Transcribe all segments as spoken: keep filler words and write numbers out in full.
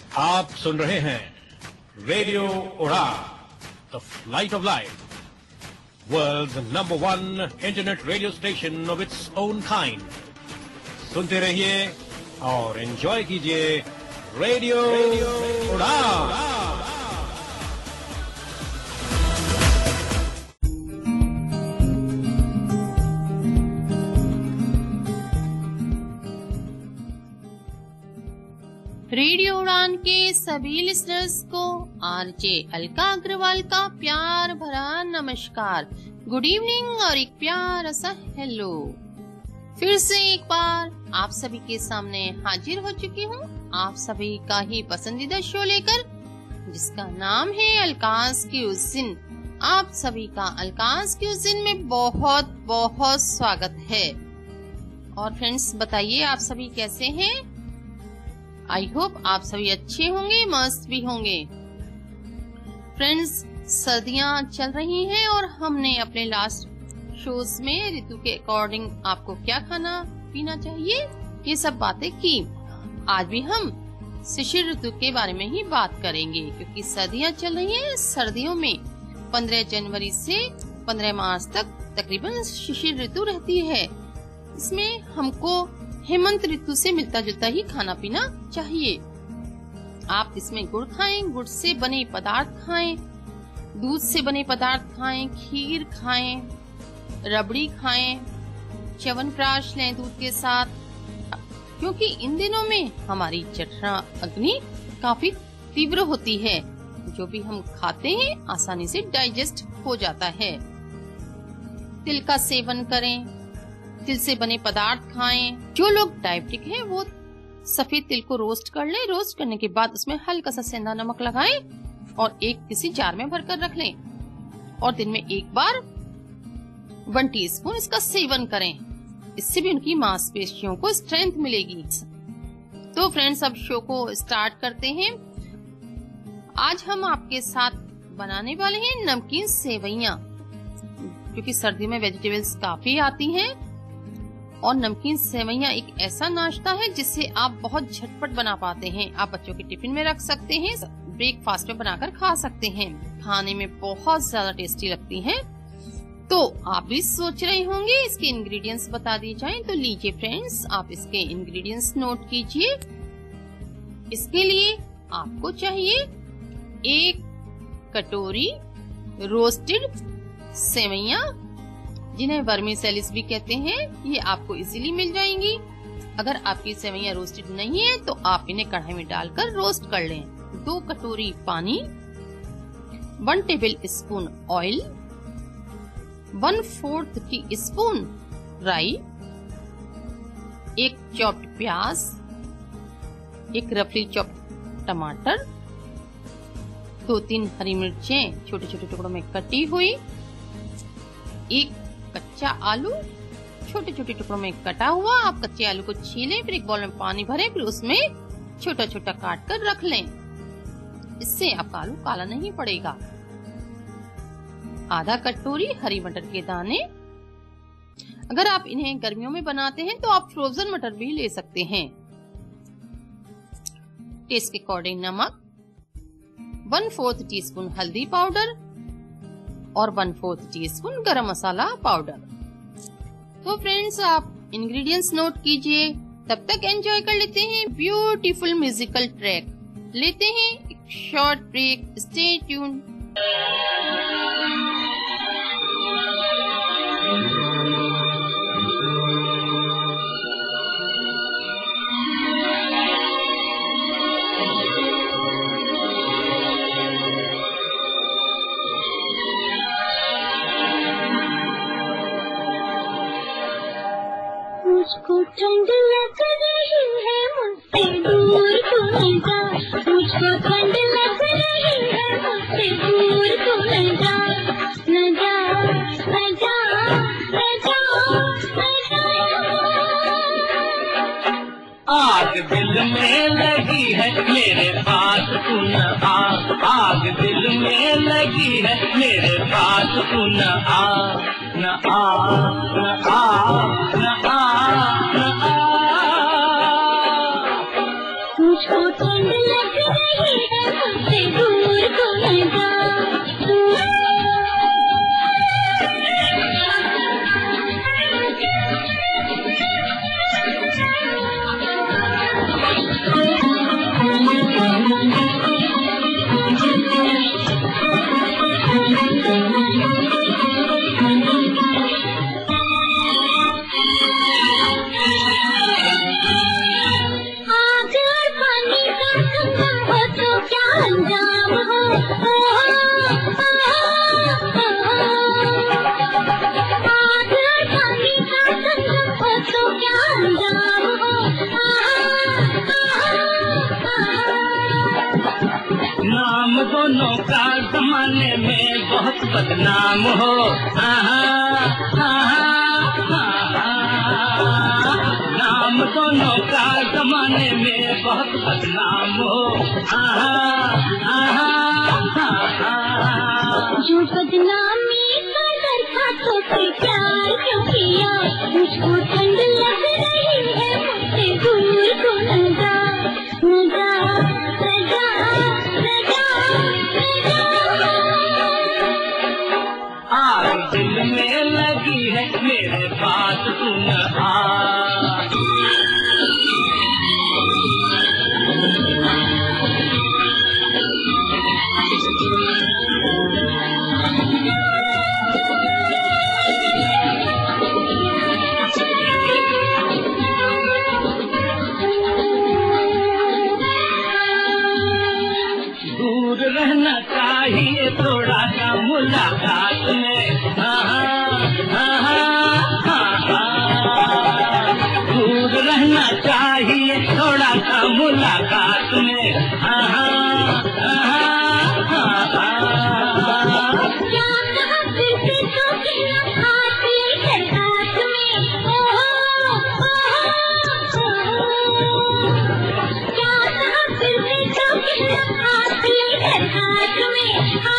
आप सुन रहे हैं radio Udaan, the flight of life, world's number one internet radio station of its own kind. सुनते रहिए और एंजॉय कीजिए रेडियो उड़ान। रेडियो उड़ान के सभी लिसनर्स को आरजे अलका अग्रवाल का प्यार भरा नमस्कार, गुड इवनिंग और एक प्यारा सा हेलो। फिर से एक बार आप सभी के सामने हाजिर हो चुकी हूँ, आप सभी का ही पसंदीदा शो लेकर, जिसका नाम है अलकास की उस दिन। आप सभी का अलकास की उस दिन में बहुत बहुत स्वागत है। और फ्रेंड्स, बताइए आप सभी कैसे हैं? आई होप आप सभी अच्छे होंगे, मस्त भी होंगे। फ्रेंड्स, सर्दियां चल रही हैं और हमने अपने लास्ट शोज में ऋतु के अकॉर्डिंग आपको क्या खाना पीना चाहिए, ये सब बातें की। आज भी हम शिशिर ऋतु के बारे में ही बात करेंगे, क्योंकि सर्दियां चल रही हैं। सर्दियों में पंद्रह जनवरी से पंद्रह मार्च तक तकरीबन शिशिर ऋतु रहती है। इसमें हमको हेमंत ऋतु से मिलता जुलता ही खाना पीना चाहिए। आप इसमें गुड़ खाएं, गुड़ से बने पदार्थ खाएं, दूध से बने पदार्थ खाएं, खीर खाएं, रबड़ी खाएं, च्यवनप्राश लें दूध के साथ, क्योंकि इन दिनों में हमारी जठरा अग्नि काफी तीव्र होती है। जो भी हम खाते हैं आसानी से डाइजेस्ट हो जाता है। तिल का सेवन करें, तिल से बने पदार्थ खाएं। जो लोग डायबिटिक हैं वो सफेद तिल को रोस्ट कर लें। रोस्ट करने के बाद उसमें हल्का सा सेंधा नमक लगाएं और एक किसी जार में भरकर रख लें और दिन में एक बार वन टीस्पून इसका सेवन करें। इससे भी उनकी मांसपेशियों को स्ट्रेंथ मिलेगी। तो फ्रेंड्स, अब शो को स्टार्ट करते हैं। आज हम आपके साथ बनाने वाले हैं नमकीन सेवइयां, क्योंकि सर्दियों में वेजिटेबल्स काफी आती हैं। और नमकीन सेवइयां एक ऐसा नाश्ता है जिसे आप बहुत झटपट बना पाते हैं। आप बच्चों के टिफिन में रख सकते हैं, ब्रेकफास्ट में बनाकर खा सकते हैं। खाने में बहुत ज्यादा टेस्टी लगती हैं। तो आप भी सोच रहे होंगे इसके इंग्रेडिएंट्स बता दिए जाएं, तो लीजिए फ्रेंड्स, आप इसके इंग्रेडिएंट्स नोट कीजिए। इसके लिए आपको चाहिए एक कटोरी रोस्टेड सेवइयां, जिन्हें वर्मीसेलिस भी कहते हैं। ये आपको इजीली मिल जाएंगी। अगर आपकी सेवइयां रोस्टेड नहीं है तो आप इन्हें कढ़ाई में डालकर रोस्ट कर लें। दो कटोरी पानी, one tablespoon oil, one fourth teaspoon राई, एक चॉप्ड प्याज, एक रफली चॉप्ड टमाटर, दो तीन हरी मिर्चें छोटे छोटे टुकड़ों में कटी हुई, एक कच्चा आलू छोटे छोटे टुकड़ों में कटा हुआ। आप कच्चे आलू को छीलें, फिर एक बाउल में पानी भरें, फिर उसमें छोटा छोटा काट कर रख लें। इससे आपका आलू काला नहीं पड़ेगा। आधा कटोरी हरी मटर के दाने। अगर आप इन्हें गर्मियों में बनाते हैं तो आप फ्रोजन मटर भी ले सकते हैं। टेस्ट के अकॉर्डिंग नमक, वन फोर्थ टी स्पून हल्दी पाउडर और वन फोर्थ टी स्पून गरम मसाला पाउडर। तो फ्रेंड्स, आप इंग्रेडिएंट्स नोट कीजिए। तब तक एंजॉय कर लेते हैं ब्यूटीफुल म्यूजिकल ट्रैक। लेते हैं एक शॉर्ट ब्रेक। Stay tune. मुझको ठंड लग रही है, मुझसे दूर तू जा। मुझको ठंड लग रही है, मुझसे दूर तू न जा, न जा, न जा, न जा, न जा। आग दिल में लगी है मेरे पास तू न आ, आग दिल में लगी है मेरे पास तू न आ, न आ, न आ, न आ, न आ। मुझको ठंड लग रही तो क्या अंजाम हो, नाम दोनों का जमाने में बहुत बदनाम हो, नाम दोनों का जमाने में बहुत बदनाम हो, जो बदनामी का दरखास्तों से प्यार क्यों किया, मुझको ठंड लग रही है, मुझसे दूर तो न जा, न जा, न जा, न जा, न जा। आग दिल में लगी है मेरे बात सुन आ, दूर रहना चाहिए थोड़ा सा मुलाकात में, दूर रहना चाहिए थोड़ा सा मुलाकात में, क्या कहा फिर से तो कहना हाथ लेकर हाथ में, ओ, ओ, क्या कहा फिर से तो कहना हाथ लेकर हाथ में,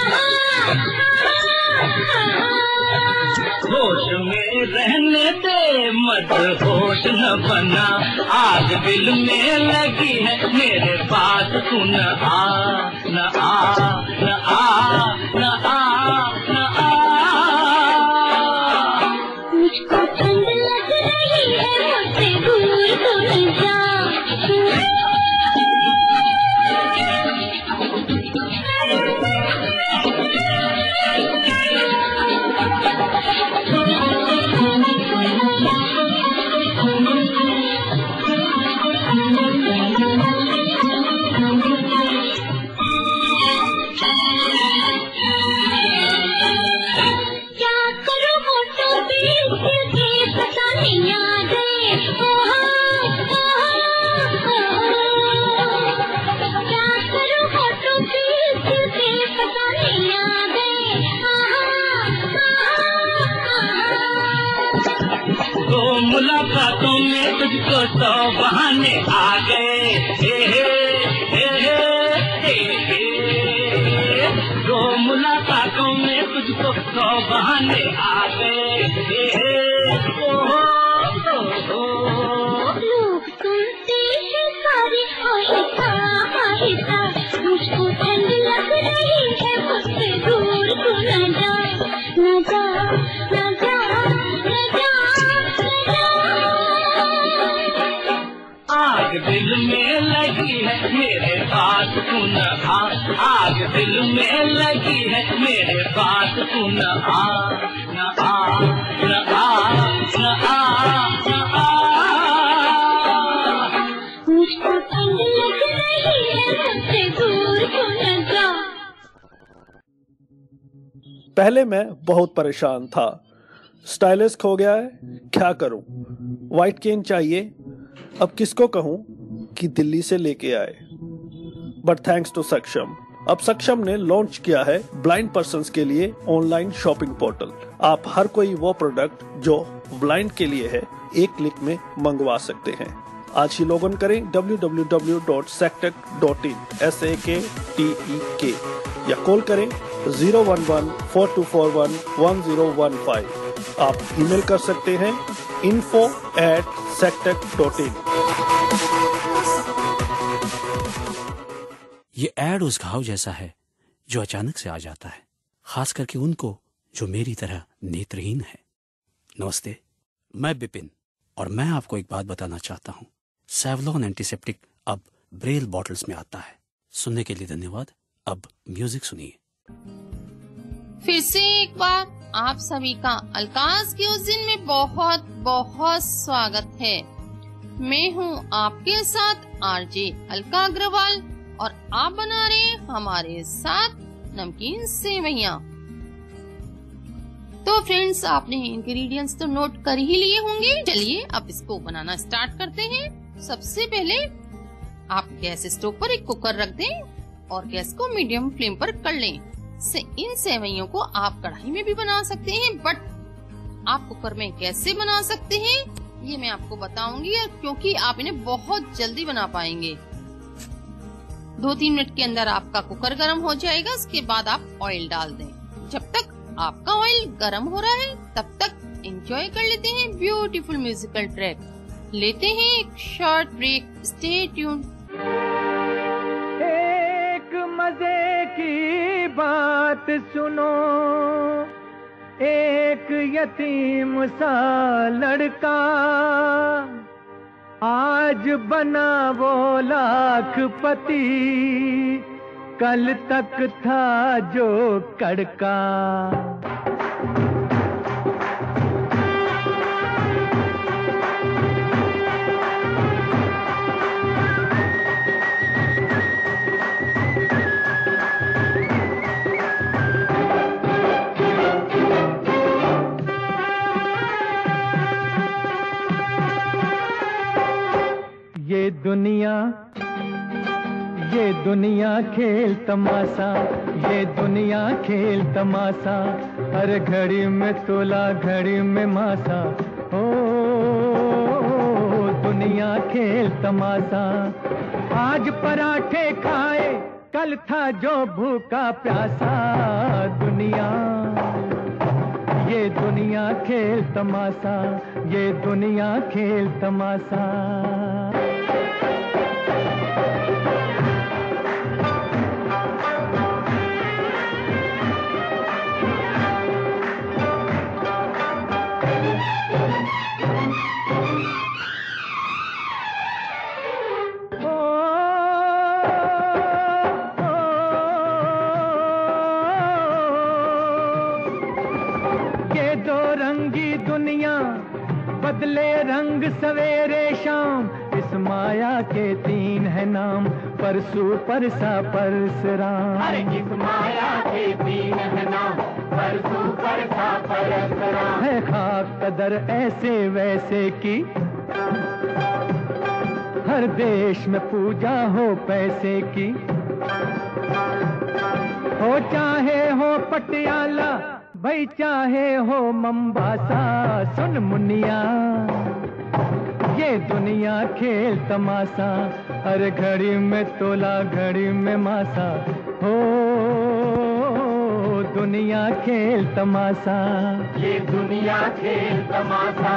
होश में रहने दे मत होश न बना, आग दिल में लगी है मेरे पास सुन आ, न आ, न आ, न आ, न आ। मुझको ठंड लग रही है, मुझसे दूर तो न जा। क्या करूं होठों पे दिल के पता नहीं आ गए, क्या करूं होठों पे दिल के पता नहीं आ गए, दो मुलाकातों में तुझको सौ बहाने आ गए, हे हे हे हे हे हे। दो मुलाकातों में तुझको सौ बहाने आ गए, हे हे ओ हो ओ हो। लोग सुनते हैं सारे आहिस्ता आहिस्ता, मुझको ठंड लग रही है, मुझसे दूर तू न जा, न जा, न जा, न जा, न जा। आग दिल में लगी है मेरे बात सुन आ, आग दिल में लगी है मेरे बात सुन आ, न आ, न आ, न आ, न आ। मुझको ठंड लग रही है, मुझसे दूर तू न जा। पहले मैं बहुत परेशान था, स्टाइलिश खो गया है, क्या करूं? व्हाइट केन चाहिए, अब किसको कहूं कि दिल्ली से लेके आए। बट थैंक्स टू सक्षम, अब सक्षम ने लॉन्च किया है ब्लाइंड पर्सन्स के लिए ऑनलाइन शॉपिंग पोर्टल। आप हर कोई वो प्रोडक्ट जो ब्लाइंड के लिए है एक क्लिक में मंगवा सकते हैं। आज ही लॉगिन करें W W W dot Saktek dot in S A K T E K या कॉल करें zero one one four two four one one zero one five. आप ईमेल कर सकते हैं info at Saktek dot in. ये ad उस घाव जैसा है जो अचानक से आ जाता है, खास करके उनको जो मेरी तरह नेत्रहीन है। नमस्ते, मैं बिपिन और मैं आपको एक बात बताना चाहता हूँ। सेवलॉन एंटीसेप्टिक अब ब्रेल बॉटल्स में आता है। सुनने के लिए धन्यवाद। अब म्यूजिक सुनिए। फिर से एक बार आप सभी का अलकाज के उस दिन में बहुत बहुत स्वागत है। मैं हूँ आपके साथ आरजे अलका अग्रवाल और आप बना रहे हमारे साथ नमकीन सेवइयाँ। तो फ्रेंड्स, आपने इंग्रेडिएंट्स तो नोट कर ही लिए होंगे। चलिए अब इसको बनाना स्टार्ट करते हैं। सबसे पहले आप गैस स्टोव पर एक कुकर रख दें और गैस को मीडियम फ्लेम पर कर लें। से इन सेवइयों को आप कढ़ाई में भी बना सकते हैं, बट आप कुकर में कैसे बना सकते हैं ये मैं आपको बताऊंगी, क्योंकि आप इन्हें बहुत जल्दी बना पाएंगे। दो तीन मिनट के अंदर आपका कुकर गर्म हो जाएगा। उसके बाद आप ऑयल डाल दें। जब तक आपका ऑयल गर्म हो रहा है तब तक एंजॉय कर लेते हैं ब्यूटीफुल म्यूजिकल ट्रैक। लेते हैं एक शॉर्ट ब्रेक। Stay tune. एक मजे की बात सुनो, एक यतीम सा लड़का आज बना वो लाखपति, कल तक था जो कड़का। ये दुनिया ये दुनिया खेल तमाशा, ये दुनिया खेल तमाशा, हर घड़ी में तोला घड़ी में मासा। ओ दुनिया खेल तमाशा, आज पराठे खाए कल था जो भूखा प्यासा। दुनिया ये दुनिया खेल तमाशा, ये दुनिया खेल तमाशा। बदले रंग सवेरे शाम, इस माया के तीन है नाम, परसू परसा परसराम। अरे इस माया के तीन है नाम, परसू परसा परसराम। है खाक कदर ऐसे वैसे की, हर देश में पूजा हो पैसे की। हो चाहे हो पटियाला, भाई चाहे हो मंबासा। सुन मुनिया ये दुनिया खेल तमाशा, हर घड़ी में तोला घड़ी में मासा। हो दुनिया खेल तमाशा, ये दुनिया खेल तमाशा।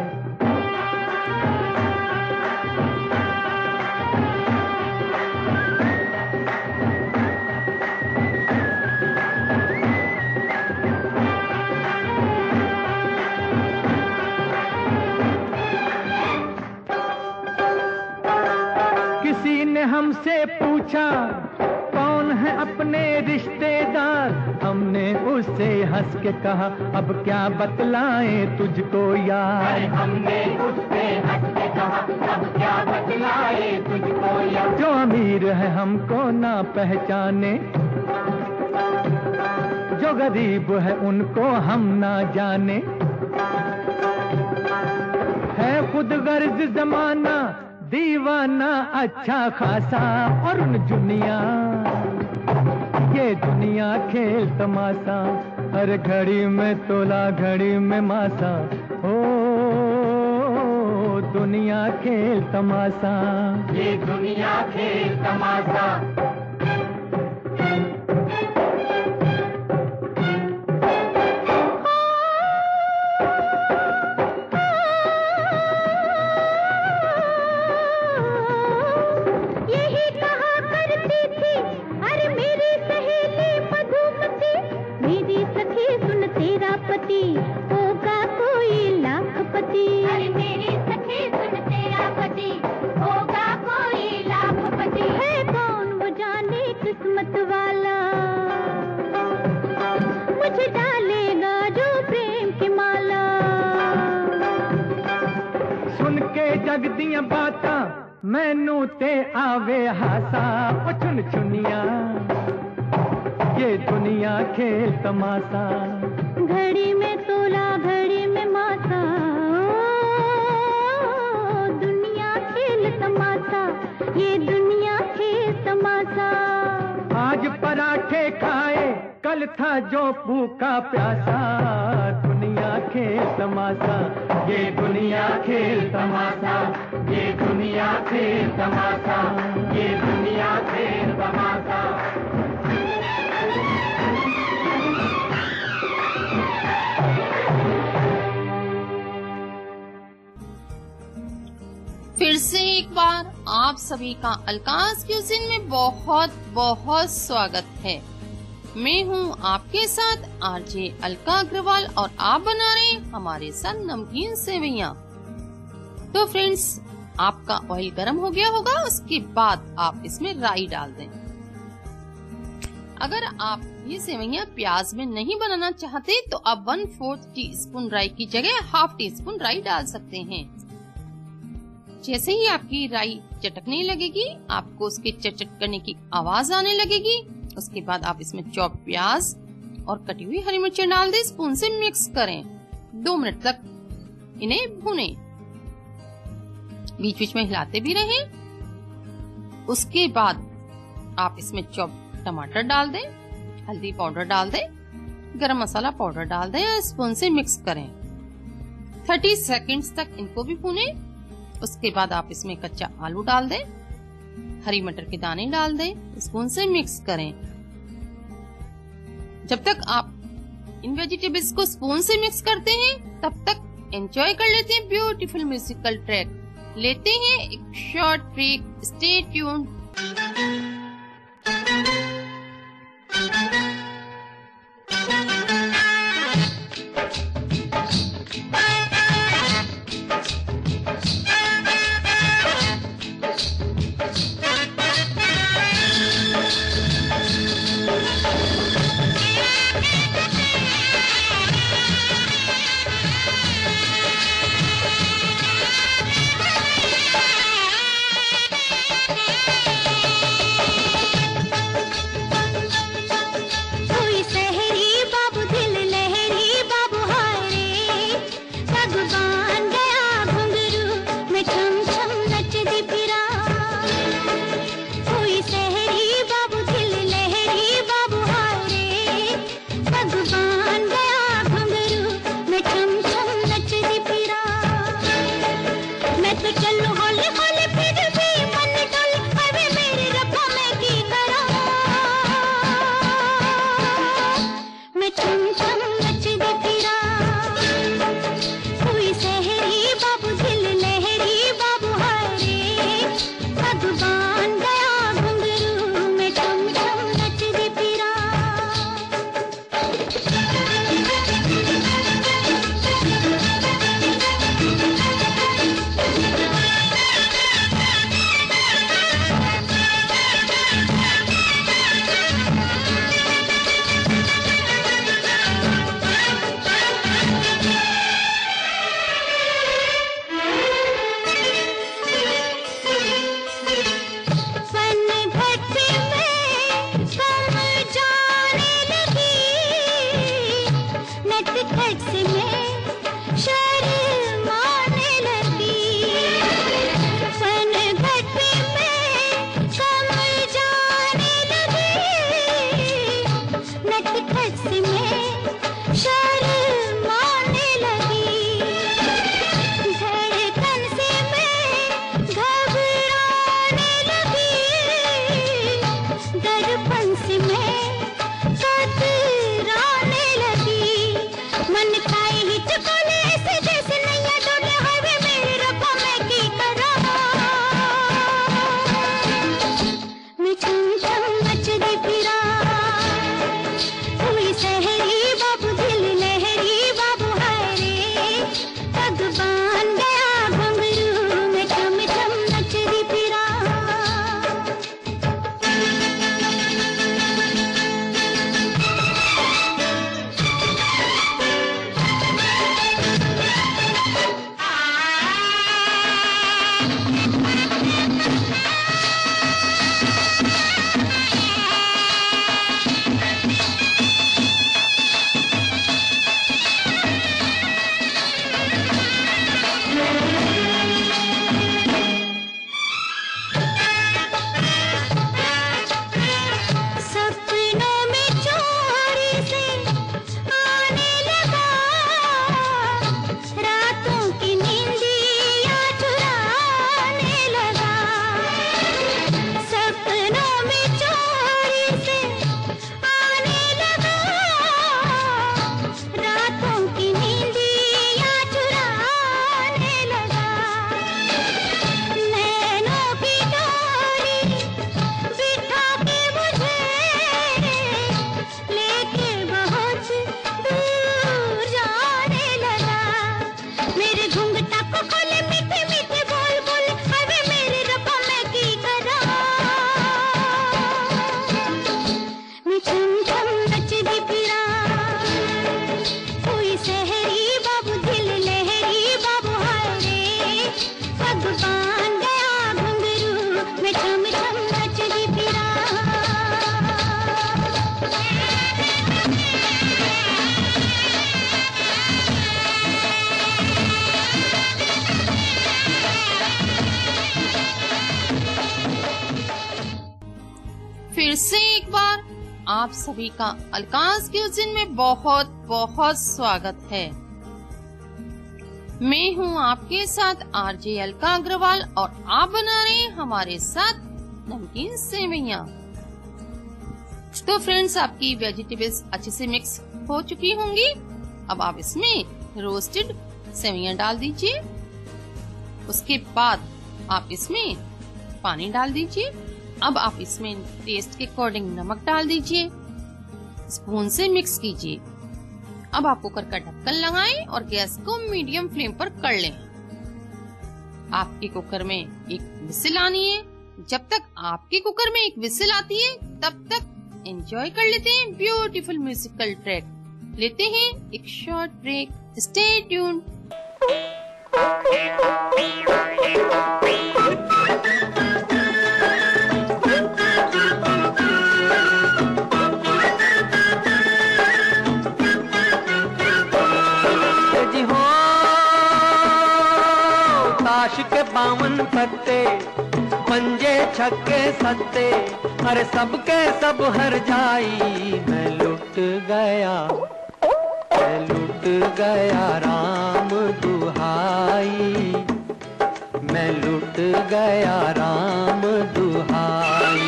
किसी ने हमसे पूछा कौन है अपने रिश्तेदार, हमने उससे हंस के कहा अब क्या बतलाएं तुझको यार। हमने उससे हंस के कहा अब क्या बतलाएं तुझको यार। जो अमीर है हमको ना पहचाने, जो गरीब है उनको हम ना जाने। है खुद गर्ज जमाना दीवाना अच्छा खासा, और उन दुनिया ये दुनिया खेल तमाशा, हर घड़ी में तोला घड़ी में मासा। ओ दुनिया खेल तमाशा, ये दुनिया खेल तमाशा। होगा कोई लाखपति। अरे मेरी सखी सुन, तेरा पति होगा कोई लाखपति। है कौन वो जाने किस्मत वाला, मुझे डालेगा जो प्रेम की माला। सुन के जग दिया बाता मैनू ते आवे हासा। ओ चुन चुनिया ये दुनिया खेल तमाशा, घड़ी में तोला घड़ी में माता, दुनिया खेल तमाशा, ये दुनिया खेल तमाशा। आज पराठे खाए कल था जो भूखा प्यासा, दुनिया खेल तमाशा, ये दुनिया खेल तमाशा, ये दुनिया खेल तमाशा, ये दुनिया खेल तमाशा। फिर से एक बार आप सभी का अलकास क्यूजिन में बहुत बहुत स्वागत है। मैं हूँ आपके साथ आरजे अलका अग्रवाल और आप बना रहे हैं हमारे साथ नमकीन सेवइयाँ। तो फ्रेंड्स, आपका ऑयल गर्म हो गया होगा, उसके बाद आप इसमें राई डाल दें। अगर आप ये सेवइयाँ प्याज में नहीं बनाना चाहते तो आप वन फोर्थ टी स्पून राई की जगह हाफ टी स्पून राई डाल सकते हैं। जैसे ही आपकी राई चटकने लगेगी, आपको उसके चटचट करने की आवाज आने लगेगी, उसके बाद आप इसमें चॉप प्याज और कटी हुई हरी मिर्चें डाल दें, स्पून से मिक्स करें, दो मिनट तक इन्हें भूनें, बीच बीच में हिलाते भी रहें। उसके बाद आप इसमें चॉप टमाटर डाल दें, हल्दी पाउडर डाल दें, गरम मसाला पाउडर डाल दें और स्पून से मिक्स करें। तीस सेकंड्स तक इनको भी भूनें। उसके बाद आप इसमें कच्चा आलू डाल दें, हरी मटर के दाने डाल दें, स्पून से मिक्स करें। जब तक आप इन वेजिटेबल्स को स्पून से मिक्स करते हैं, तब तक एंजॉय कर लेते हैं ब्यूटीफुल म्यूजिकल ट्रैक। लेते हैं एक शॉर्ट ब्रेक, स्टे ट्यून्ड। जब बांध गया घुंघरू मैं छम छम नचती फिरा। फिर से एक बार आप सभी का अलकाज क्यूजिन में बहुत बहुत स्वागत है। मैं हूं आपके साथ आरजे अलका अग्रवाल और आप बना रहे हैं हमारे साथ नमकीन सेवइयां। तो फ्रेंड्स, आपकी वेजिटेबल्स अच्छे से मिक्स हो चुकी होंगी। अब आप इसमें रोस्टेड सेवइयां डाल दीजिए। उसके बाद आप इसमें पानी डाल दीजिए। अब आप इसमें टेस्ट के अकॉर्डिंग नमक डाल दीजिए। स्पून से मिक्स कीजिए। अब आप कुकर का ढक्कन लगाएं और गैस को मीडियम फ्लेम पर कर लें। आपके कुकर में एक विसिल आनी है। जब तक आपके कुकर में एक विसिल आती है तब तक एंजॉय कर लेते हैं ब्यूटीफुल म्यूजिकल ट्रैक। लेते हैं एक शॉर्ट ब्रेक। Stay tuned. ताश के बावन पत्ते, पंजे छक्के सत्ते, अरे सबके सब हर जाई। मैं लुट गया, मैं लुट गया राम दुहाई, मैं लुट गया राम दुहाई।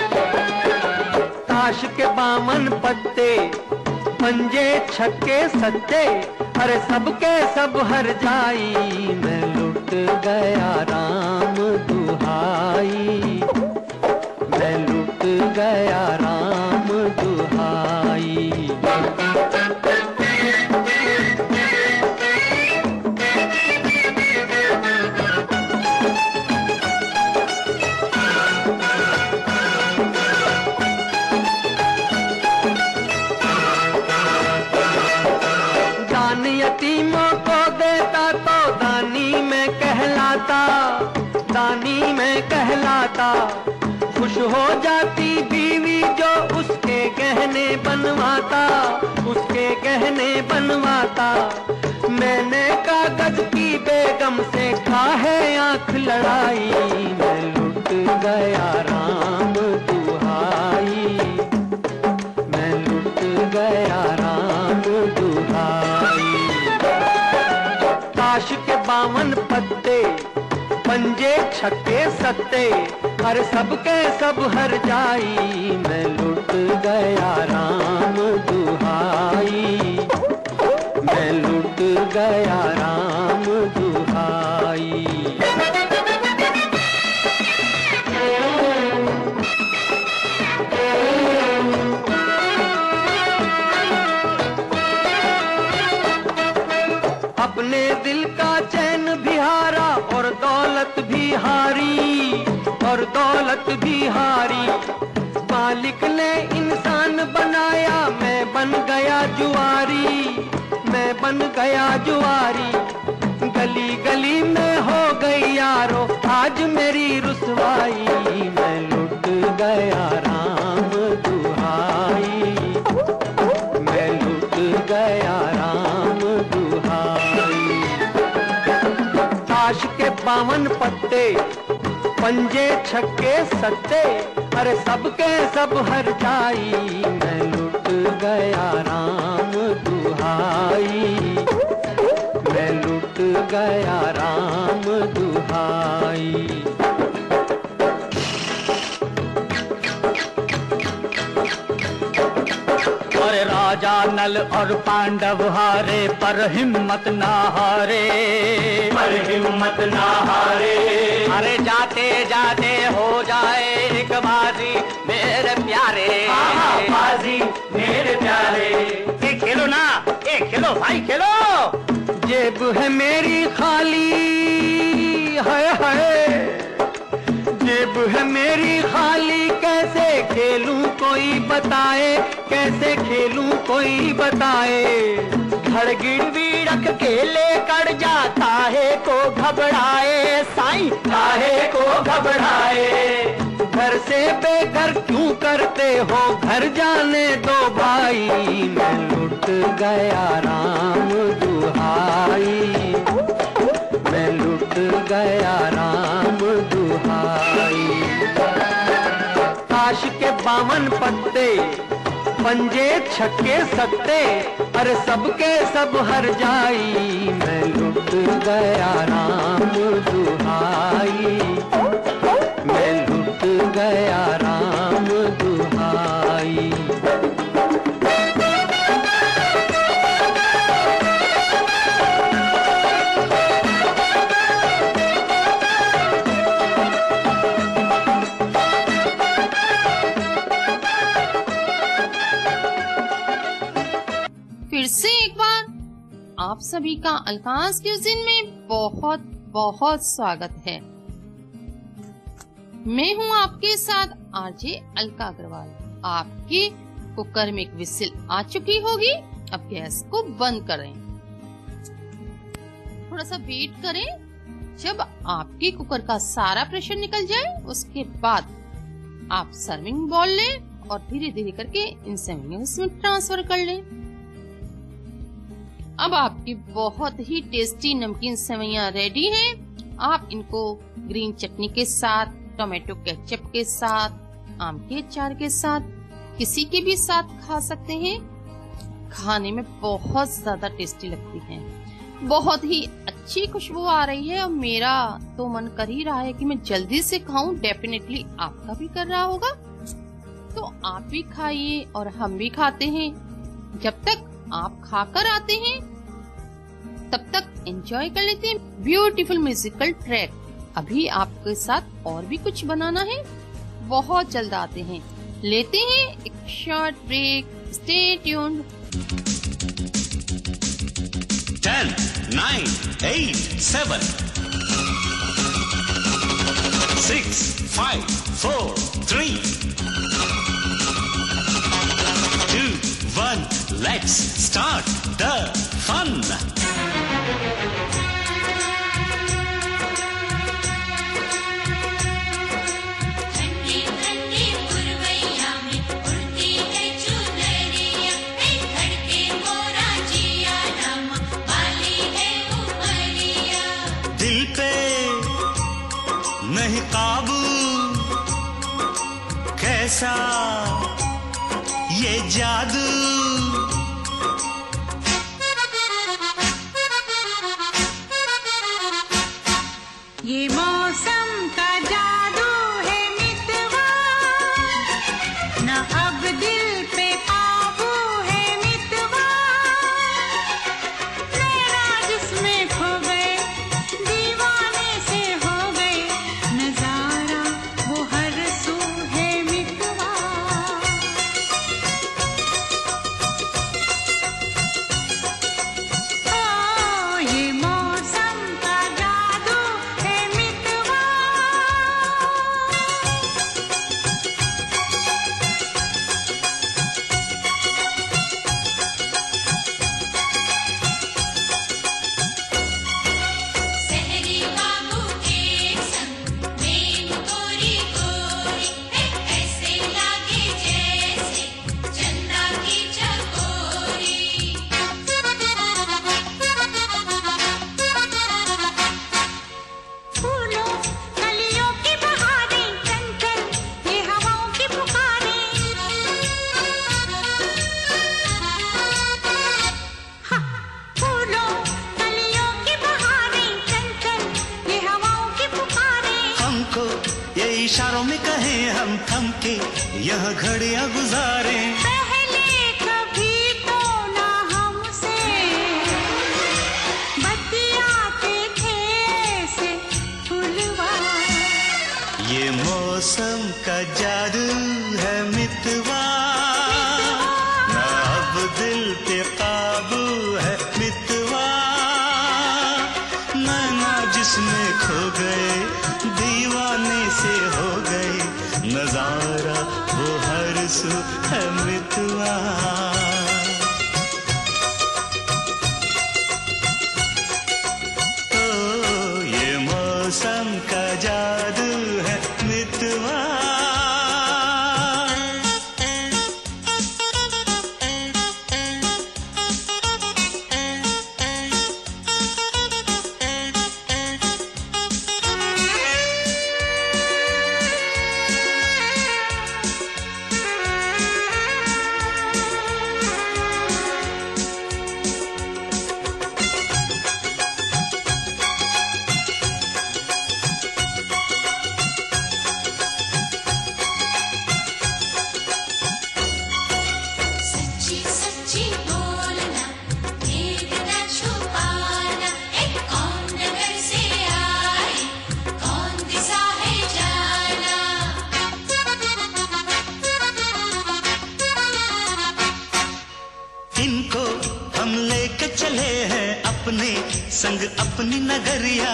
ताश के बावन पत्ते, पंजे छक्के सत्ते, अरे सबके सब हर जाई। मैं लुट गया राम दुहाई, मैं लुट गया राम दुहाई। यतीमों को देता तो दानी में कहलाता, दानी में कहलाता। खुश हो जाती बीवी जो उसके गहने बनवाता, उसके गहने बनवाता। मैंने कागज की बेगम से काहे आंख लड़ाई। मैं लुट गया राम दुहाई, मैं लुट गया राम दुहाई। ताश के बावन पत्ते, पंजे छक्के सत्ते, हर सबके सब हर जाई। मैं लुट गया राम दुहाई, मैं लुट गया राम दुहाई। अपने दिल का चैन भी हारा और दौलत भी हारी, और दौलत भी हारी। मालिक ने इंसान बनाया, मैं बन गया जुआरी, मैं बन गया जुआरी। गली गली में हो गई यारो आज मेरी रुसवाई। मैं लुट गया राम दुहाई, मैं लुट गया राम दुहाई। ताश के बावन पत्ते, पंजे छक्के सत्ते, अरे सबके सब हर जाई। मैं लुट गया राम दुहाई, मैं लुट गया राम दुहाई। अरे राजा नल और पांडव हारे पर हिम्मत ना हारे, पर हिम्मत ना हारे। अरे जाते जाते हो जाए एक बाजी मेरे प्यारे, बाजी मेरे प्यारे। ये खेलो ना, ये खेलो भाई खेलो। जेब है मेरी खाली, हाय हाय, जेब है मेरी खाली। कैसे खेलूं कोई बताए, कैसे खेलूं कोई बताए। हड़ गिड़वी रख के लेकर जाता है को घबराए साईं, काहे को घबराए। घर से बेघर क्यों करते हो, घर जाने दो भाई। मैं लुट गया राम दुहाई, मैं लुट गया राम दुहाई। ताश के बावन पत्ते, पंजे छक्के सत्ते, अरे सबके सब हर जाई। मैं लुट गया राम दुहाई, मैं लुट गया राम दुहाई। फिर से एक बार आप सभी का अल्कास क्यूजिन में बहुत बहुत स्वागत है। मैं हूं आपके साथ आरजे अलका अग्रवाल। आपकी कुकर में एक विसिल आ चुकी होगी, अब गैस को बंद करें। थोड़ा सा वेट करें, जब आपके कुकर का सारा प्रेशर निकल जाए उसके बाद आप सर्विंग बाउल लें और धीरे धीरे करके इन सेवइयां इसमें ट्रांसफर कर लें। अब आपकी बहुत ही टेस्टी नमकीन सेवइयां रेडी हैं। आप इनको ग्रीन चटनी के साथ, टोमेटो केचप के साथ, आम के अचार के साथ, किसी के भी साथ खा सकते हैं। खाने में बहुत ज्यादा टेस्टी लगती हैं। बहुत ही अच्छी खुशबू आ रही है और मेरा तो मन कर ही रहा है कि मैं जल्दी से खाऊं। डेफिनेटली आपका भी कर रहा होगा, तो आप भी खाइए और हम भी खाते हैं। जब तक आप खाकर आते हैं तब तक एंजॉय कर लेते हैं ब्यूटीफुल म्यूजिकल ट्रैक। अभी आपके साथ और भी कुछ बनाना है, बहुत जल्द आते हैं। लेते हैं एक short break, stay tuned. Ten, nine, eight, seven, six, five, four, three, two, one, let's start the fun. ठंडी ठंडी पुरवैया में उड़ती है चुनरिया, धड़के मोरा जिया नमा वाली है उमरिया। दिल पे नहीं काबू, कैसा ये जादू। ये मौसम का जादू है मितवा, न अब दिल पे काबू है मितवा। नैना जिसमें खो गए, दीवाने से हो गए, नजारा वो हर सू है मितवा। ओ ये मौसम का जादू है मितवा। सहरी बाबू के संग में गोरी गोरी, ऐसे लागे जैसे चंदा की चकोरी। फूलों कलियों की बहारें चंचल, ये हवाओं की पुकारें। हाँ, फूलों कलियों की बहारें चंचल, ये हवाओं की पुकारें। हमको ये इशारों में कहें हम थम के यह घड़ियां गुजारें। पहले कभी तो ना हमसे बतियाते थे ऐसे फुलवा। ये मौसम का जादू है मितवा, ना अब दिल पे काबू है मितवा। नैना जिसमें खो गए, दीवाने से हो गए, नजारा वो हर सू है मितवा। संग अपनी नगरिया।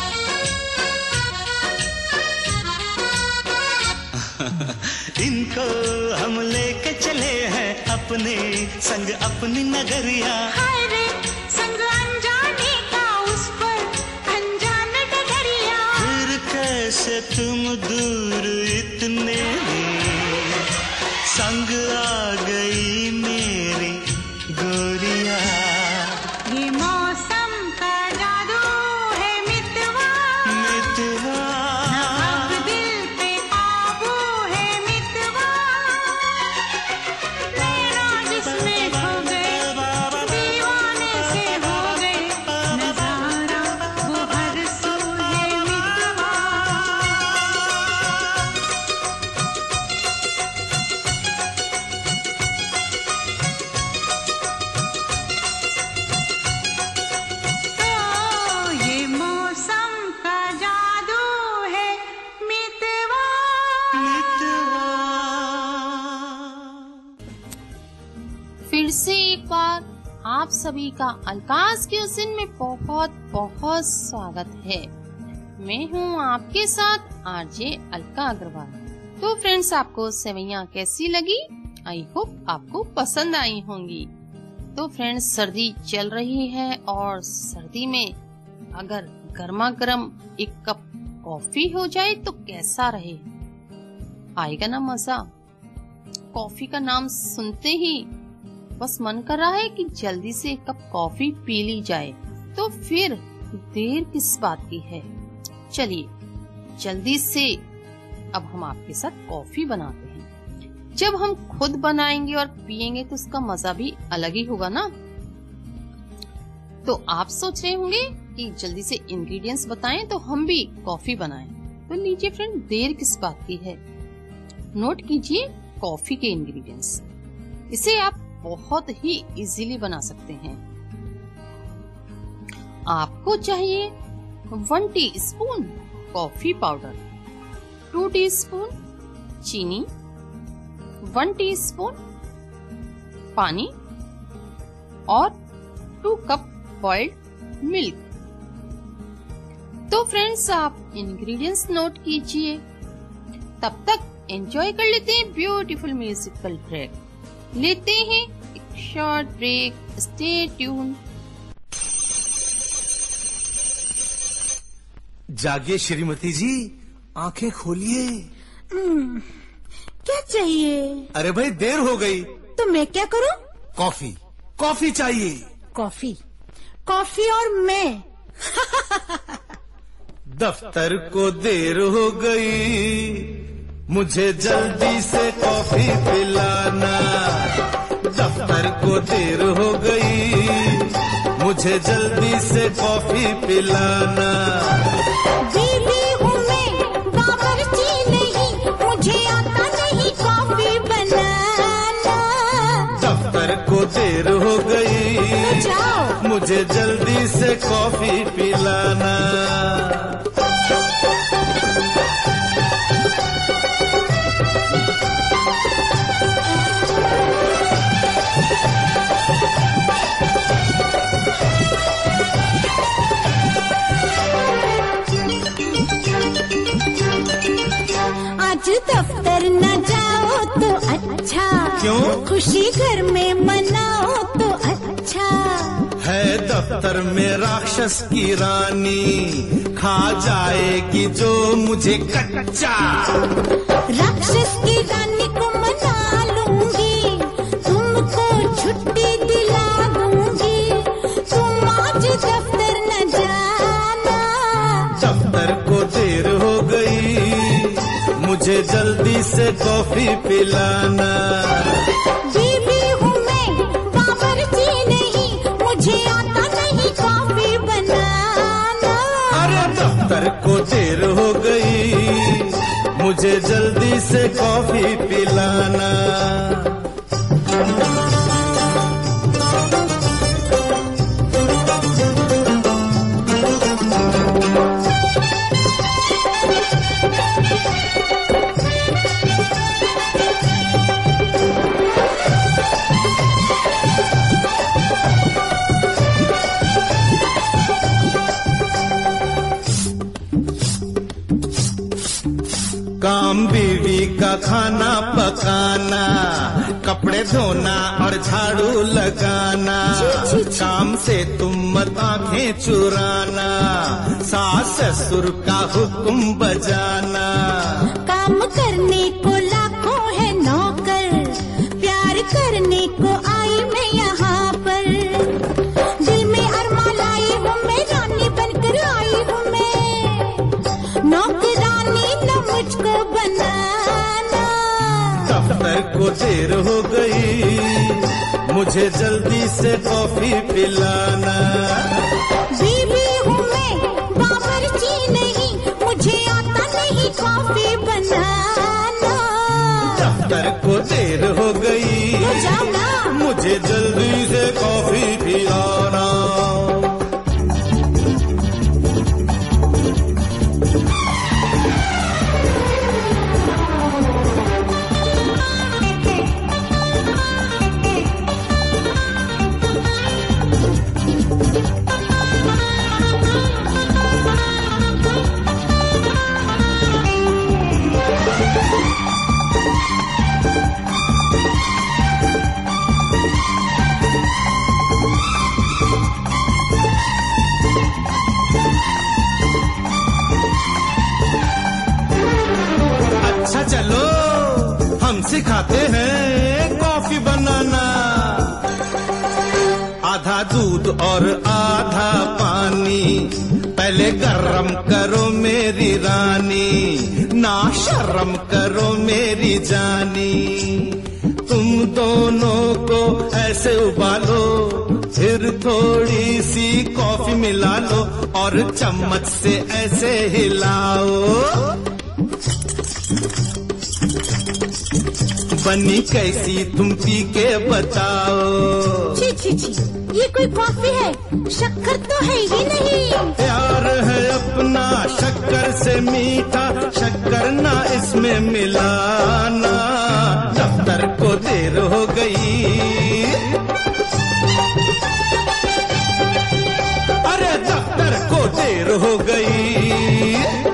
इनको हम लेके चले हैं अपने संग अपनी नगरिया। हाय रे संग अनजाने का उस पर अनजान डगरिया। फिर कैसे तुम दूर इतने संग आ गई मेरी गोरिया। ये मौसम का जादू है मितवा, मितवा अब दिल पे काबू है मितवा। नैना जिसमें खो गए दीवाने से हो गए, नजारा वो हर सू है मितवा। तो ये मौसम का जादू है मितवा। फिर से एक बार आप सभी का अलकाज के उस दिन में बहुत बहुत स्वागत है। मैं हूँ आपके साथ आरजे अलका अग्रवाल। तो फ्रेंड्स, आपको सेवैयाँ कैसी लगी? आई होप आपको पसंद आई होंगी। तो फ्रेंड्स, सर्दी चल रही है और सर्दी में अगर गर्मा गर्म एक कप कॉफी हो जाए तो कैसा रहे? आएगा ना मजा। कॉफी का नाम सुनते ही बस मन कर रहा है कि जल्दी से एक कप कॉफी पी ली जाए। तो फिर देर किस बात की है? चलिए जल्दी से अब हम आपके साथ कॉफी बनाते हैं। जब हम खुद बनाएंगे और पिएंगे तो उसका मजा भी अलग ही होगा ना। तो आप सोच रहे होंगे कि जल्दी से इंग्रेडिएंट्स बताएं तो हम भी कॉफी बनाएं। तो लीजिए फ्रेंड, देर किस बात की है, नोट कीजिए कॉफी के इंग्रेडिएंट्स। इसे आप बहुत ही इजीली बना सकते हैं। आपको चाहिए one teaspoon coffee powder, two teaspoon चीनी, वन टी स्पून पानी और टू कप बॉइल्ड मिल्क। तो फ्रेंड्स, आप इंग्रेडिएंट्स नोट कीजिए। तब तक एंजॉय कर लेते हैं ब्यूटीफुल म्यूजिकल ब्रेक। लेते हैं एक शॉर्ट ब्रेक। Stay tune. जागिए श्रीमती जी, आंखें खोलिए। क्या चाहिए? अरे भाई, देर हो गई। तो मैं क्या करूं? कॉफी कॉफी चाहिए। कॉफी कॉफी और मैं? दफ्तर को देर हो गई, मुझे जल्दी से कॉफी पिलाना। दफ्तर को देर हो गई, मुझे जल्दी से कॉफी पिलाना। बीवी हूँ मैं, बावर्ची नहीं, मुझे आता नहीं कॉफी बनाना। दफ्तर को देर हो गई, जाओ मुझे जल्दी से कॉफी पिलाना। आज दफ्तर न जाओ तो अच्छा। क्यों? खुशी घर में मनाओ तो अच्छा। है दफ्तर में राक्षस की रानी, खा जाएगी जो मुझे कच्चा। राक्षस की रानी को मना लूंगी, तुमको छुट्टी दिला दूंगी। तुम आज दफ्तर न जाना। दफ्तर को देर हो गई, मुझे जल्दी से कॉफी पिलाना। बीवी हूँ मैं, बावर्ची नहीं, मुझे आता नहीं कॉफी बनाना। अरे दफ्तर को देर हो गई, मुझे जल्दी से कॉफी पिलाना। काम बीवी का खाना पकाना, कपड़े धोना और झाड़ू लगाना। काम से तुम मत आंखें चुराना, सास ससुर का हुक्म बजाना। काम करने को लाखों है नौकर, प्यार करने को आई मैं यहाँ पर। दिल में अरमा लाई हूँ मैं, रानी बनकर आई हूँ मैं, नौकरानी न मुझको बनाना। दफ्तर को देर हो गई, मुझे जल्दी से कॉफी पिलाना। बीवी हूँ मैं, बावर्ची नहीं, मुझे आता नहीं कॉफी बनाना। दफ्तर को देर हो गई, तो जाओ ना, मुझे जल्दी से कॉफी पिलाना। अच्छा चलो हम सिखाते हैं कॉफी बनाना। आधा दूध और आधा पानी, पहले गरम करो मेरी रानी, ना शर्म करो मेरी जानी। तुम दोनों को ऐसे उबालो, फिर थोड़ी सी कॉफी मिला लो और चम्मच से ऐसे हिलाओ। बनी कैसी तुम पी के बताओ। छी छी छी, ये कोई कॉफी है? शक्कर तो है ही नहीं। प्यार है अपना शक्कर से मीठा, शक्कर ना इसमें मिलाना। दफ्तर को देर हो गई, अरे दफ्तर को देर हो गई।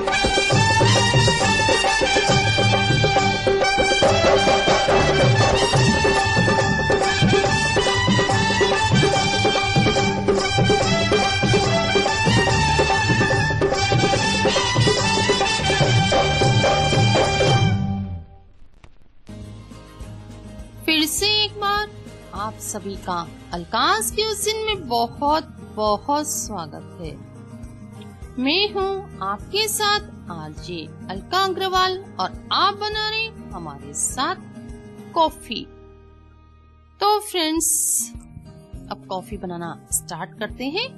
फिर से एक बार आप सभी का अलकाज के उस दिन में बहुत बहुत स्वागत है। मैं हूँ आपके साथ आरजे अलका अग्रवाल और आप बना रहे हमारे साथ कॉफी। तो फ्रेंड्स, अब कॉफी बनाना स्टार्ट करते हैं।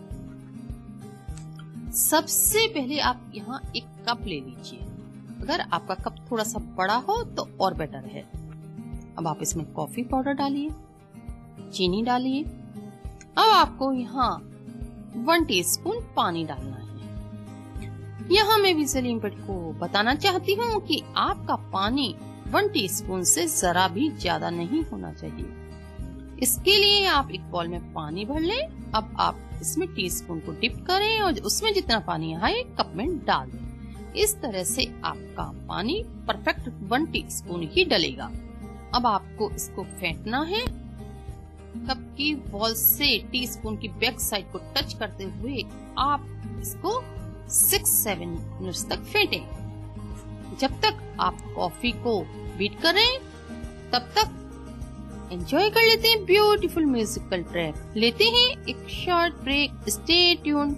सबसे पहले आप यहाँ एक कप ले लीजिए। अगर आपका कप थोड़ा सा बड़ा हो तो और बेटर है। अब आप इसमें कॉफी पाउडर डालिए, चीनी डालिए। अब आपको यहाँ वन टीस्पून पानी डालना है। यहाँ मैं भी सलीम भट्ट को बताना चाहती हूँ कि आपका पानी वन टीस्पून से जरा भी ज्यादा नहीं होना चाहिए। इसके लिए आप एक बॉल में पानी भर लें। अब आप इसमें टीस्पून को डिप करें और उसमें जितना पानी आए कप में डाल दें। इस तरह से आपका पानी परफेक्ट वन टीस्पून ही डलेगा। अब आपको इसको फेंटना है। कप की बॉल से टीस्पून की बैक साइड को टच करते हुए आप इसको सिक्स सेवन मिनट्स तक फेंटें। जब तक आप कॉफी को बीट करें तब तक एंजॉय कर लेते हैं ब्यूटीफुल म्यूजिकल ट्रैक। लेते हैं एक शॉर्ट ब्रेक। Stay tune.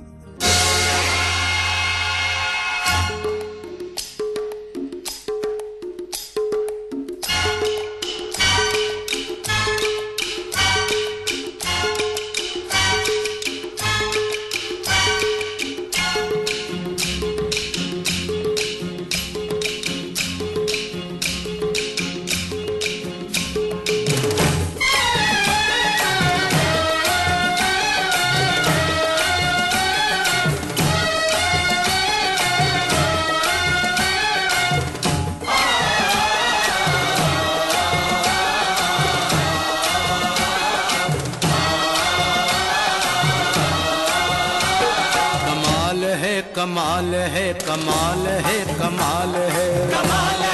कमाल है कमाल है कमाल है कमाल है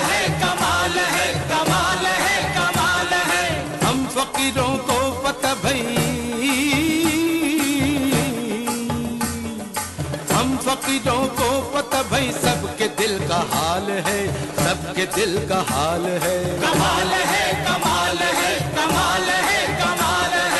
भाई सबके दिल का हाल है, सबके दिल का हाल है। कमाल है कमाल है कमाल है कमाल है।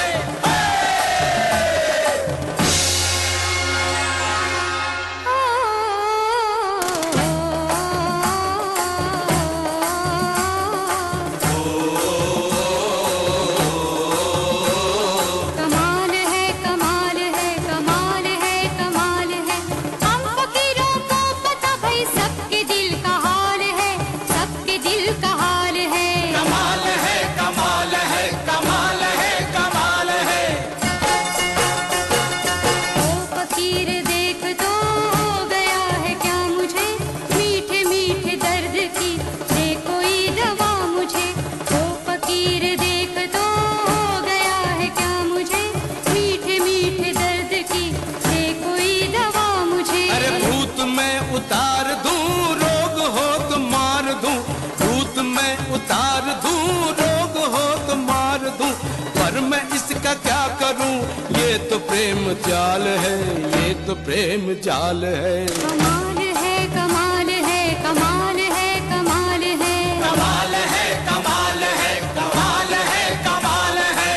तो प्रेम जाल है, ये तो प्रेम जाल है। कमाल है कमाल है कमाल है कमाल है कमाल है कमाल है कमाल है कमाल है।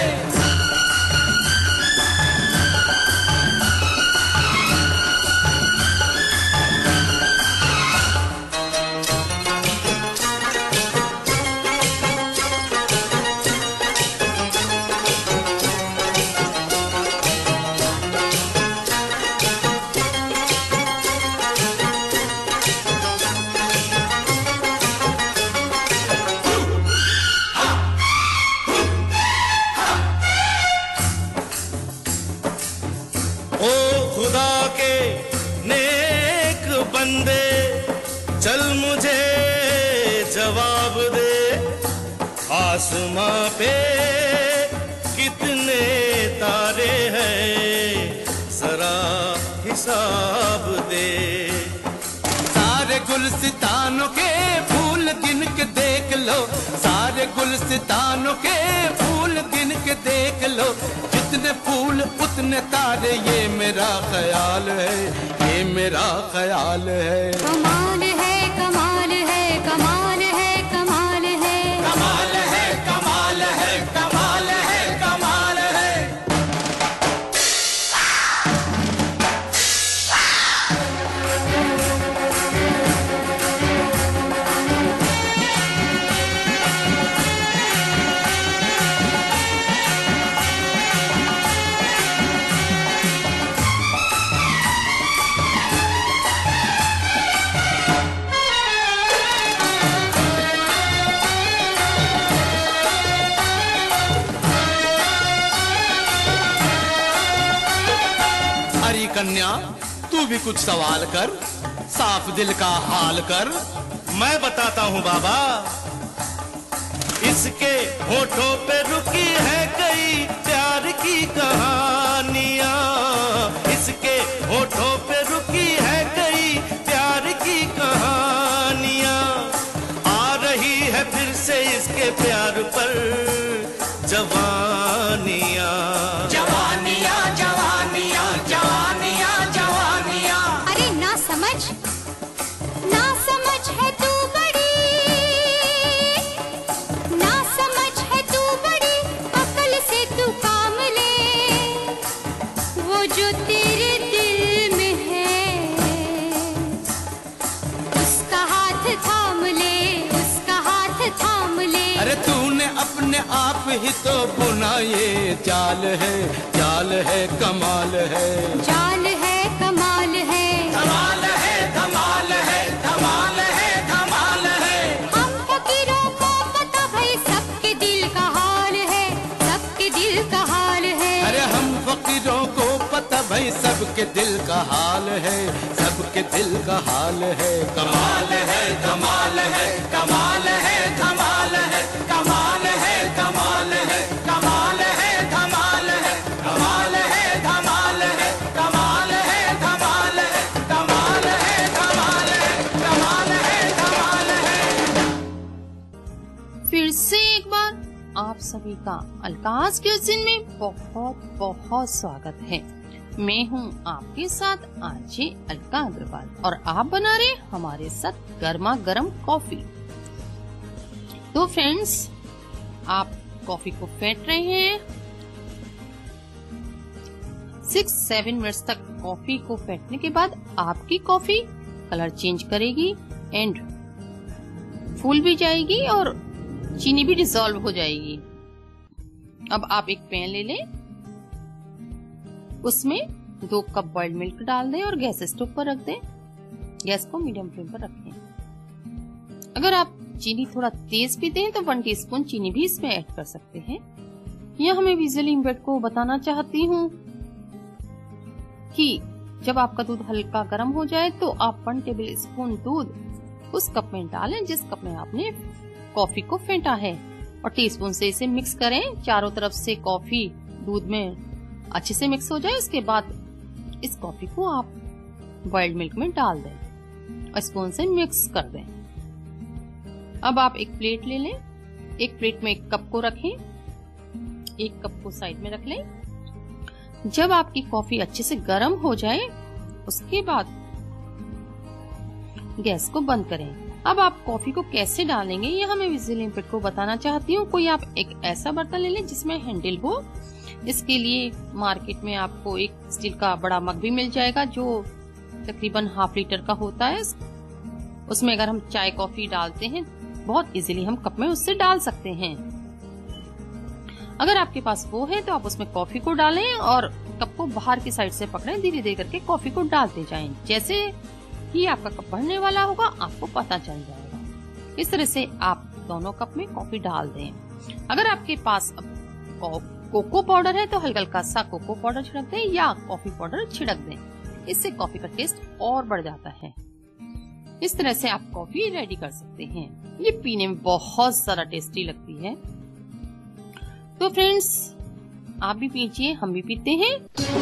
चल मुझे जवाब दे, आसमां पे कितने तारे हैं जरा हिसाब दे। सारे गुलसितानों के फूल गिन के देख लो, सारे गुलसितानों के फूल गिन के देख लो, जितने फूल उतने तारे, ये मेरा ख्याल है, ये मेरा ख्याल है। कमाल है कमाल है कमाल है कमाल है कमाल है कमाल है कमाल है कमाल है। कन्या तू भी कुछ सवाल कर, साफ दिल का हाल कर। मैं बताता हूँ बाबा, इसके होठों पे रुकी है कई प्यार की कहानियाँ, इसके होठों पे रुकी है कई प्यार की कहानियाँ। आ रही है फिर से इसके प्यार पर जवानियाँ जवानियाँ जवानियाँ जवानियाँ जवानियाँ। अरे ना समझ ना समझ है तू बड़ी, ना समझ है तू बड़ी, अकल से तू काम ले, वो जो तेरे दिल में है उसका हाथ थाम ले, उसका हाथ थाम ले। अरे तूने अपने आप ही तो बुना ये जाल है, जाल है कमाल है, जाल है कमाल है, धमाल है धमाल है धमाल है धमाल है। हम फकीरों को पता भाई सबके दिल का हाल है, सबके दिल का हाल है। अरे हम फकीरों को पता भाई सबके दिल का हाल है, सबके दिल का हाल है। कमाल है कमाल है कमाल है धमाल है, कमाल है कमाल है कमाल है धमाल है, कमाल है धमाल है कमाल है धमाल है, कमाल है धमाल है कमाल है धमाल है। फिर से एक बार आप सभी का अलकाज के दिन में बहुत बहुत स्वागत है। मैं हूँ आपके साथ आरजे अलका अग्रवाल और आप बना रहे हमारे साथ गर्मा गर्म कॉफी। तो फ्रेंड्स, आप कॉफी को फेंट रहे हैं। सिक्स सेवन मिनट्स तक कॉफी को फेंटने के बाद आपकी कॉफी कलर चेंज करेगी एंड फूल भी जाएगी और चीनी भी डिसॉल्व हो जाएगी। अब आप एक पैन ले लें, उसमें दो कप बॉइल्ड मिल्क डाल दें और गैस स्टोव पर रख दें। गैस को मीडियम फ्लेम पर रखें। अगर आप चीनी थोड़ा तेज पीते हैं तो वन टीस्पून चीनी भी इसमें ऐड कर सकते हैं। यहाँ मैं विजुअली इम्बेड को बताना चाहती हूँ कि जब आपका दूध हल्का गर्म हो जाए तो आप वन टेबल स्पून दूध उस कप में डालें जिस कप में आपने कॉफी को फेंटा है और टीस्पून से इसे मिक्स करें। चारों तरफ से कॉफी दूध में अच्छे से मिक्स हो जाए। इसके बाद इस कॉफी को आप बॉइल्ड मिल्क में डाल दें और स्पून से मिक्स कर दें। अब आप एक प्लेट ले लें, एक प्लेट में एक कप को रखें, एक कप को साइड में रख लें। जब आपकी कॉफी अच्छे से गर्म हो जाए उसके बाद गैस को बंद करें। अब आप कॉफी को कैसे डालेंगे यहाँ मैं विजुअली इम्बेड को बताना चाहती हूँ। कोई आप एक ऐसा बर्तन ले लें जिसमें हैंडल हो। इसके लिए मार्केट में आपको एक स्टील का बड़ा मग भी मिल जाएगा जो तकरीबन हाफ लीटर का होता है। उसमें अगर हम चाय कॉफी डालते हैं बहुत इजीली हम कप में उससे डाल सकते हैं। अगर आपके पास वो है तो आप उसमें कॉफी को डालें और कप को बाहर की साइड से पकड़ें। धीरे धीरे करके कॉफी को डालते जाएं। जैसे ही आपका कप भरने वाला होगा आपको पता चल जाएगा। इस तरह से आप दोनों कप में कॉफी डाल दें। अगर आपके पास कोको पाउडर है तो हल्का हल्का सा कोको पाउडर छिड़क दें या कॉफी पाउडर छिड़क दें। इससे कॉफी का टेस्ट और बढ़ जाता है। इस तरह से आप कॉफी रेडी कर सकते हैं। ये पीने में बहुत ज्यादा टेस्टी लगती है। तो फ्रेंड्स, आप भी पीजिए, हम भी पीते हैं।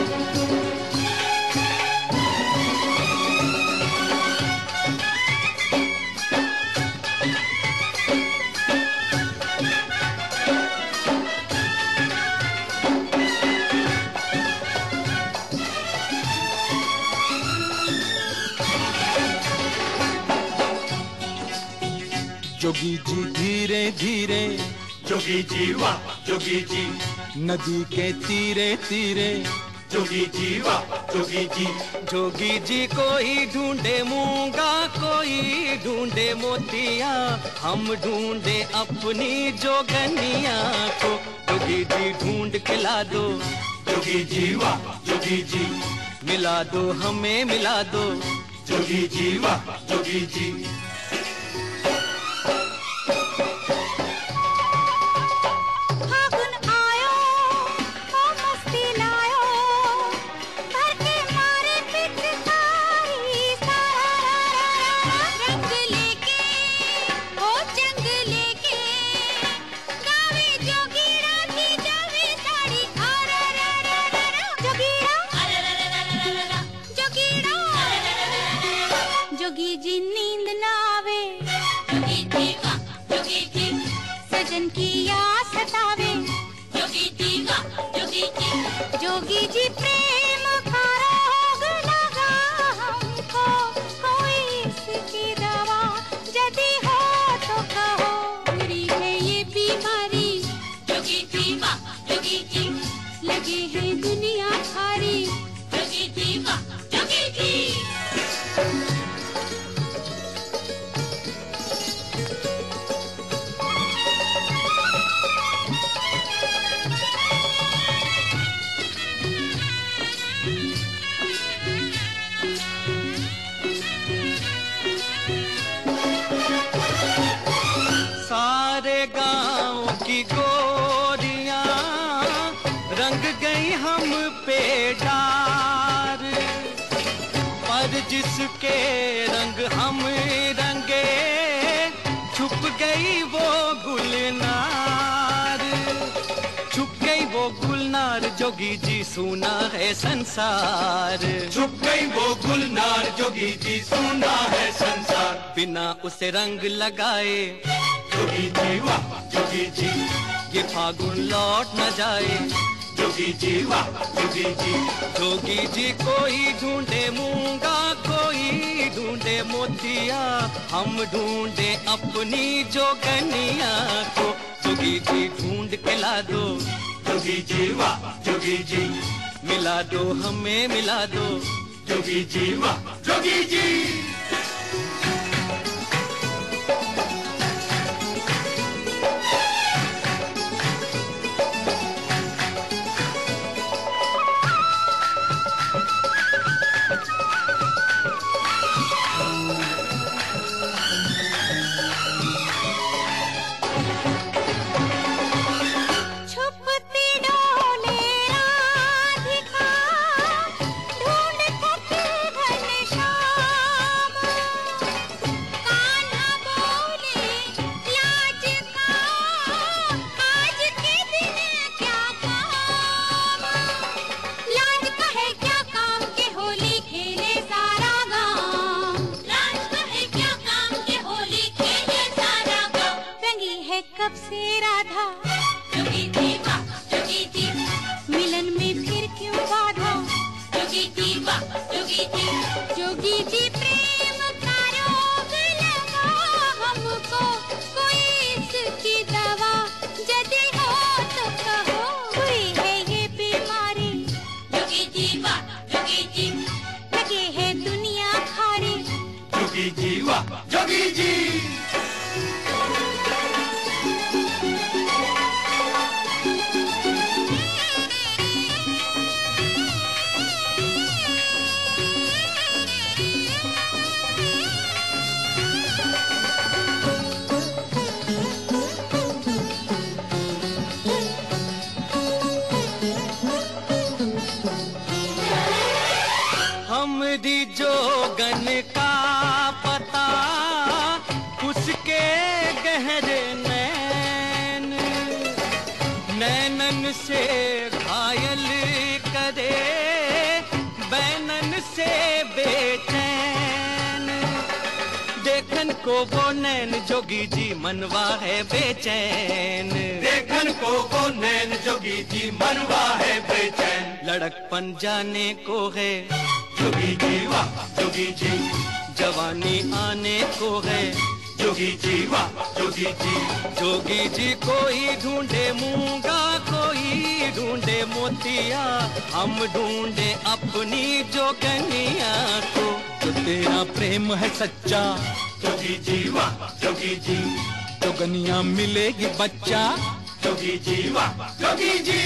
जोगी जी धीरे धीरे, जोगी जी वाह जोगी जी, नदी के तीरे तीरे, जोगी जी वाह जोगी जी। जोगी जी कोई ढूंढे मूंगा, कोई ढूंढे मोतिया, हम ढूंढे अपनी जोगनिया को। जोगी जी ढूंढ के ला दो, जोगी जी वाह जोगी जी, मिला दो हमें मिला दो, जोगी जी वाह जोगी जी। जोगी जी नींद ना आवे, जोगी जी वाह जोगी जी, सजन की याद सतावे, जोगी जी वाह जोगी जी। जोगी जी प्रेम का रोग लगा हमको, कोई इसकी दवा यदि हो तो कहो। बुरी है ये बीमारी, जोगी जी वाह जोगी जी, लगे है दुनिया भारी, जोगी जी वाह जोगी जी। सारे गांव की गोरियां रंग गई हम पे डार, पर जिसके रंग हम रंगे छुप गई वो गुलनार, छुप गई वो गुलनार। जोगी जी सुना है संसार, छुप गई वो गुलनार, जोगी जी सुना है संसार। बिना उसे रंग लगाए, जोगी जी वाह जोगी जी, ये फागुन लौट न जाए, जोगी जी वाह जोगी जी। जोगी जी कोई ढूंढे मूंगा, कोई ढूंढे मोतिया, हम ढूंढे अपनी जोगनिया को। जोगी जी ढूंढ के ला दो, जोगी जी वाह जोगी जी। मिला दो हमें मिला दो, जोगी जी वाह जोगी जी। को वो नैन जोगी जी मनवा है बेचैन। देखन को वो नैन जोगी जी मनवा है बेचैन। लड़कपन जाने को है जोगी जी वाह जोगी जी। जवानी आने को है जोगी जी वाह जोगी जी। जोगी जी कोई ढूंढे मूंगा, कोई ढूंढे मोतिया, हम ढूंढे अपनी जोगनिया को। जो तेरा प्रेम है सच्चा जोगी जी वाह जोगी जी। जोगनिया मिलेगी बच्चा जोगी जी वाह जोगी जी।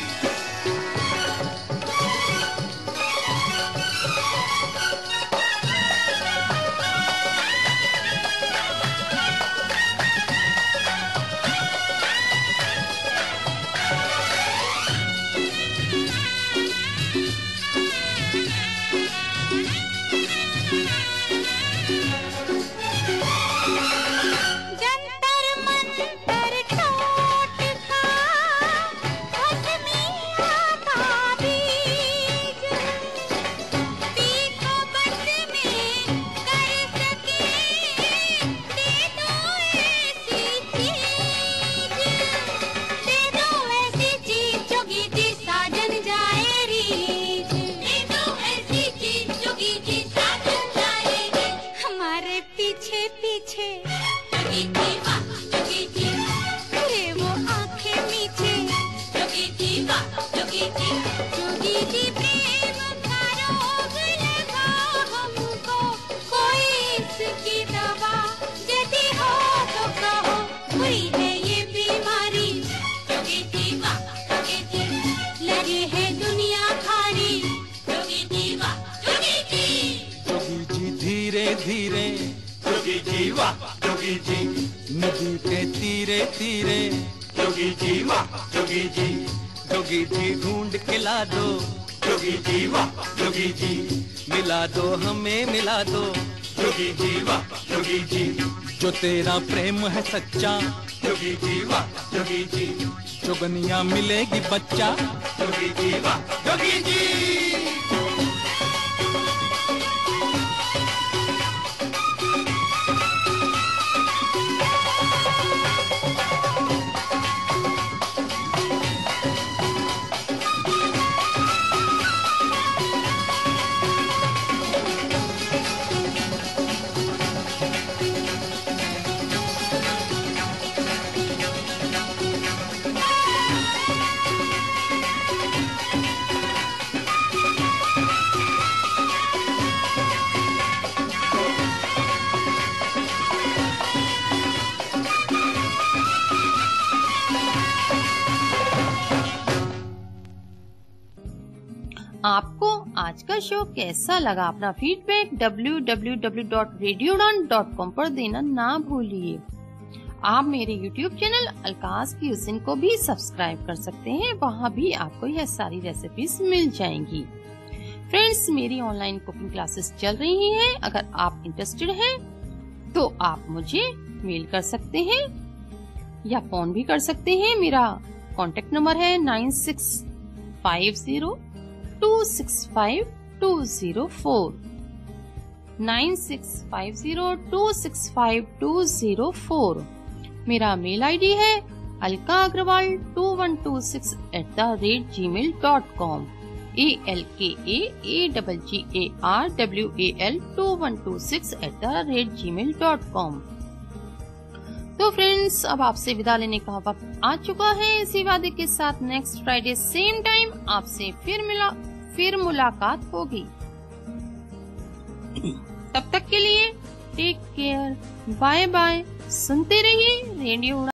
नदी के तीरे तीरे जोगी जी वाह जोगी जी। जोगी जी ढूंढ के ला दो जोगी जी वाह जोगी जी। मिला दो हमें मिला दो जोगी जी वाह जोगी जी। जो तेरा प्रेम है सच्चा जोगी जी वाह जोगी जी। जोगनिया मिलेगी बच्चा जोगी जी वाह जोगी जी। आज का शो कैसा लगा, अपना feedback W W W dot radio Udaan dot com पर देना ना भूलिए। आप मेरे यूट्यूब चैनल अलकास क्यूजिन को भी सब्सक्राइब कर सकते हैं, वहाँ भी आपको यह सारी रेसिपीज मिल जाएंगी। फ्रेंड्स, मेरी ऑनलाइन कुकिंग क्लासेस चल रही हैं। अगर आप इंटरेस्टेड हैं तो आप मुझे मेल कर सकते हैं या फोन भी कर सकते हैं। मेरा कॉन्टेक्ट नंबर है nine six five zero two six five two zero four nine six five zero two six five two zero four. मेरा मेल आईडी है Alka Agarwal two one two six at the rate Gmail dot com. A L K A A double G A R W A L two one two six at the rate Gmail dot com. तो friends, अब आपसे विदा लेने का वक्त आ चुका है। इसी वादे के साथ नेक्स्ट फ्राइडे सेम टाइम आपसे फिर मिला फिर मुलाकात होगी। तब तक के लिए टेक केयर, बाय बाय। सुनते रहिए रेडियो